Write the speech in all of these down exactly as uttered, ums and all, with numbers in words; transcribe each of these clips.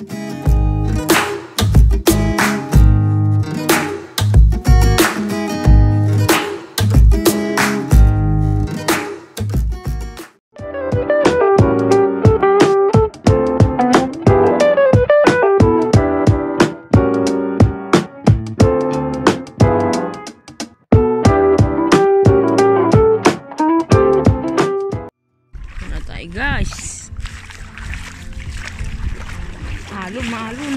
Guys, alon malon.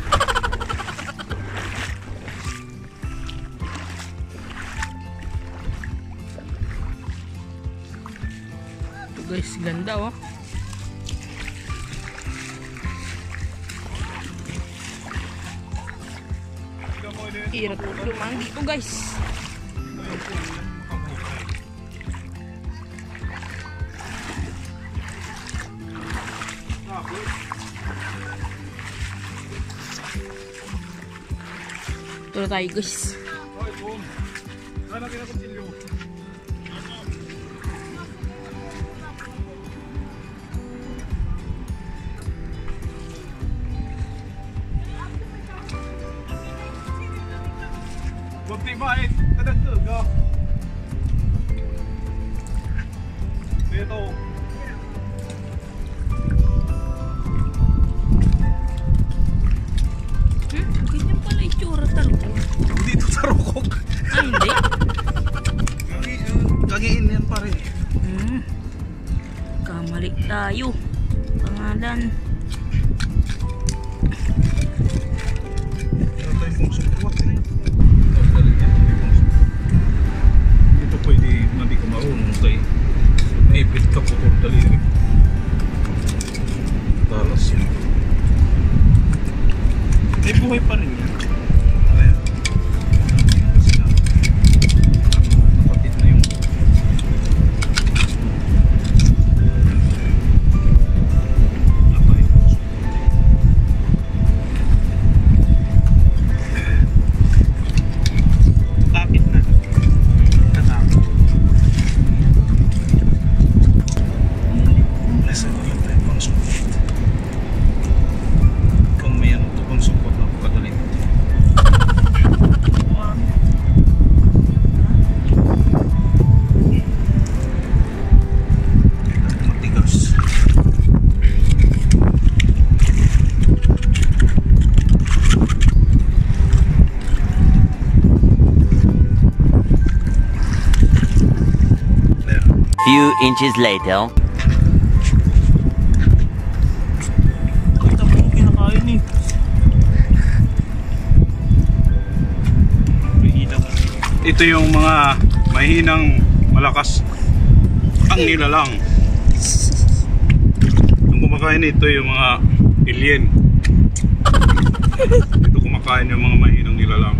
Ito guys, ganda oh. Hirap lumang dito guys. Ito tayo guys. Huwag tibait, kadagdag ka. Ito. Dito sa rukog. Ah, hindi? Kagiin yan pa rin. Hmm. Kamali tayo. Pangalan. Meron tayong pong support eh. Ito pwede hindi ko marunong tayo. Naipit ka po kong daliri. Talas yan. May buhay pa rin yan. Few inches later. Ito po kinakain eh. Ito yung mga mahinang malakas ang nilalang. Yung kumakain ito yung mga alien. Ito kumakain yung mga mahinang nilalang.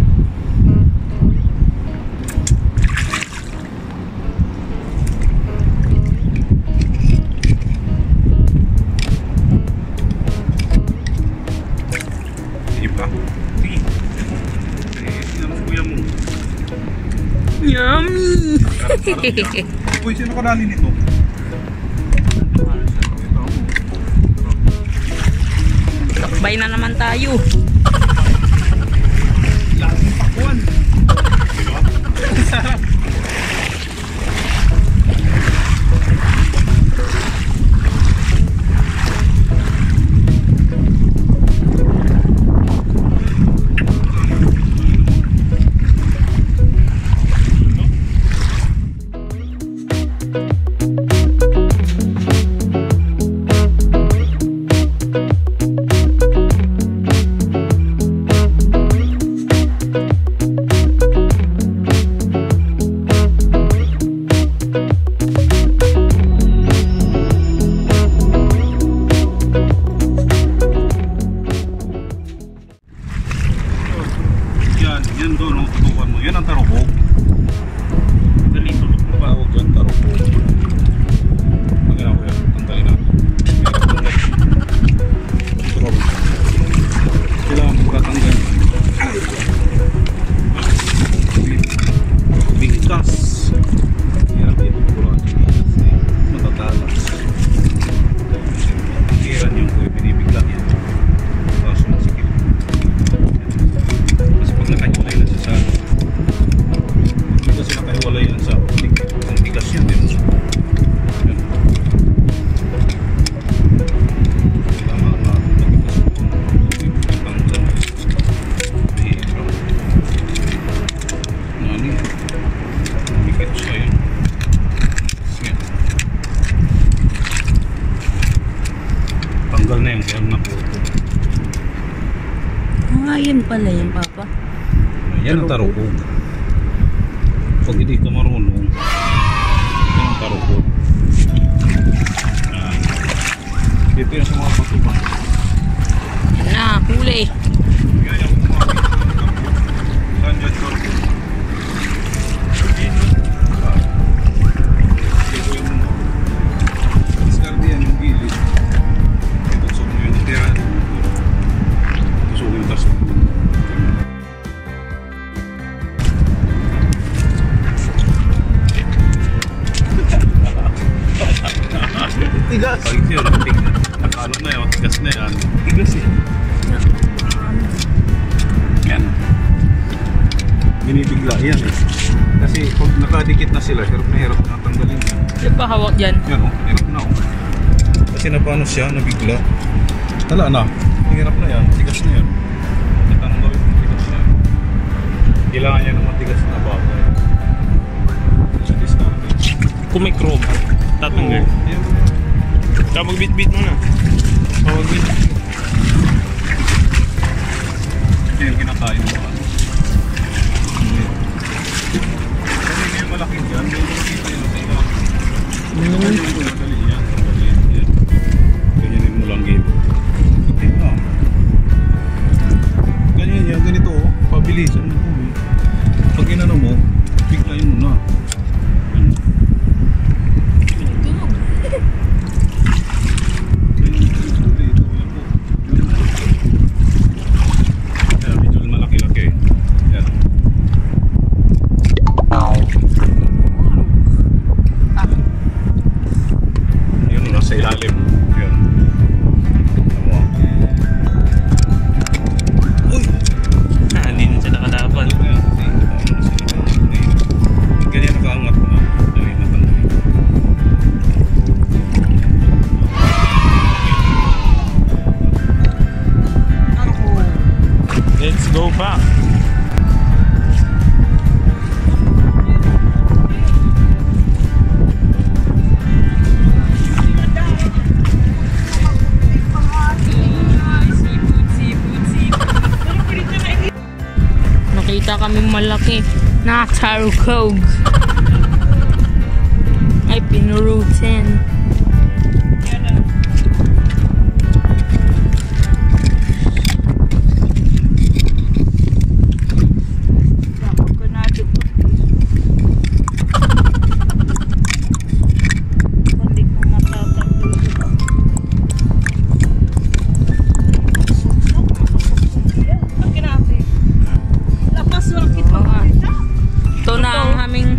Yummy! Uy, sino kanali nito? Lakbay na naman tayo. Laging pakuan. Diba? Sarap. Yan doon, no? Tutukan mo. Yan ang tarukog. Dali, tulog mo pa. Huwag yan, tarukog. Pagyan ako yan. Tanggalin natin. Ah, yan pala yan, Papa. Yan ang tarukog. Pag hindi ka marunong, yan ang tarukog. Ah. Dito yan sa mga patuba. Yan na, huli. Yan yung mga saan dyan tarukog. Dito yung discard yan yung gilid. Ituksok mo yung natira. Tusok yung tas. Tigas. Pag siya, tigas. Nakano na yun, tigas na yan. Tigas eh. Yan. Binibigla yan eh. Kasi pag nakadikit na sila, hirap na hirap na tanggalin yan. Yung pa hawak dyan. Yan oh, hirap na oh. Kasi napano siya, nabigla. Tala na, hirap na yan, tigas na yan. Natanggal yung tigas na yan. Kailangan niya ng matigas na bagay. Sa discard. Kung may chrome, tatanggal. Yan. Kaya magbit-bit mo na. Magbit. Ito yung kinakain mo. Kasi ngayon malaki dyan, may makikita yun sa iba. Ganyan yung madali yan. Ganyanin mo lang game. Ganyan lang. Ganyan yan, ganito oh. Pabilisan mo po eh. Pag inano mo, biglayin mo na. Sa ilalim. Yun. Uy! Ah, hindi na siya nakalaban. Ganyan nakaangat na. Dali na tanggalin. Let's go back. Nakita kami malaki na tarukog. Ay, pinurutin. Ito na ang aming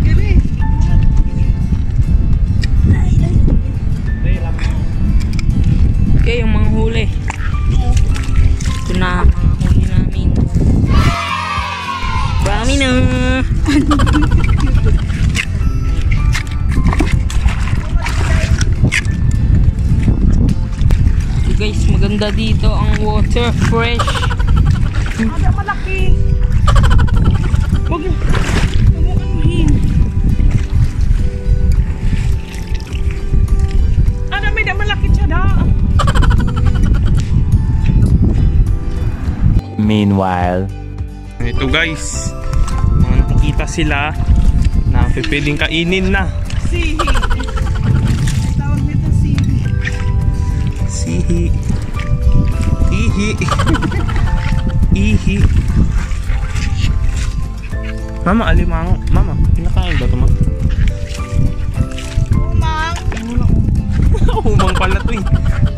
okay, yung mga huli. Ito na ang mga huli namin. Marami na. So guys, maganda dito ang water, fresh. Ada malaki. Wag mo. Wag mo anuhin. Ada may da malaki siya da. Meanwhile, Ito guys, mga nakikita sila na pipiling kainin na. Sihi. Tawag nito sihi. Sihi. Ihi. Ihi. Mama, alimang. Mama, pinakain ba ito, ma? Umang. Umang pala ito eh.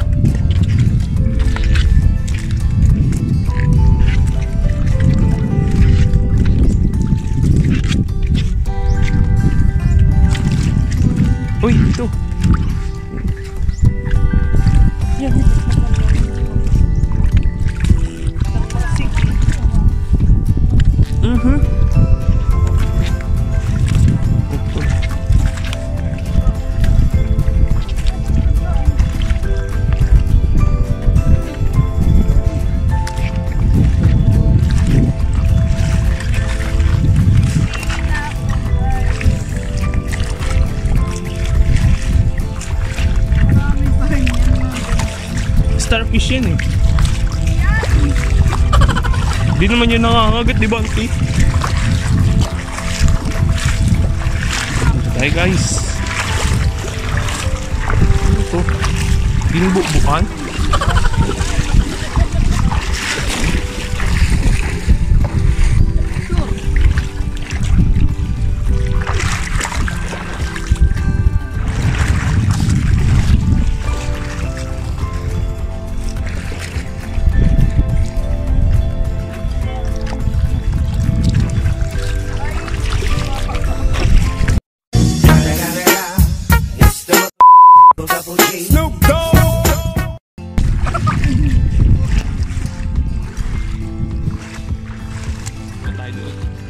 Uy, ito. Mhm. Di naman yun nangangagat, di ba, auntie? Hey guys. Ano to? Binubukbukan? Tayo doon.